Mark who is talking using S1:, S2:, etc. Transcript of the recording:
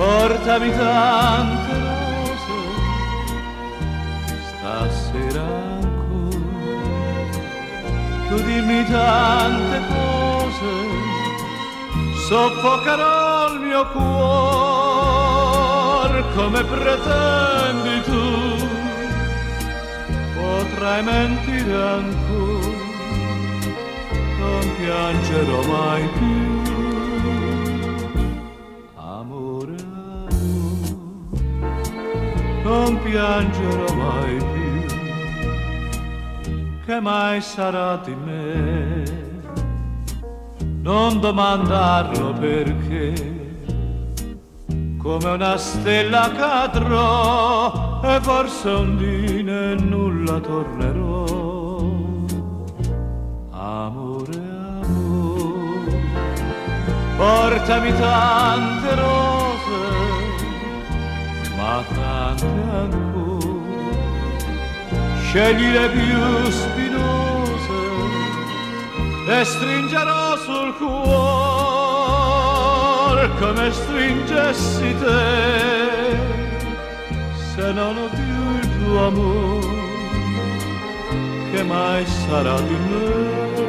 S1: portami tante rose, stasera ancora, tu dimmi tante cose, soffocherò il mio cuore come pretendi tu, potrai mentire ancora, non piangerò mai più. Amore, amore, non piangerò mai più, che mai sarà di me? Non domandarlo perché, come una stella cadrò e forse un dì e nulla tornerò. Amore, amore, portami tante rose, ma tante ancora, scegli le più spinose e stringerò sul cuore come stringessi te, se non ho più il tuo amore, che mai sarà di me?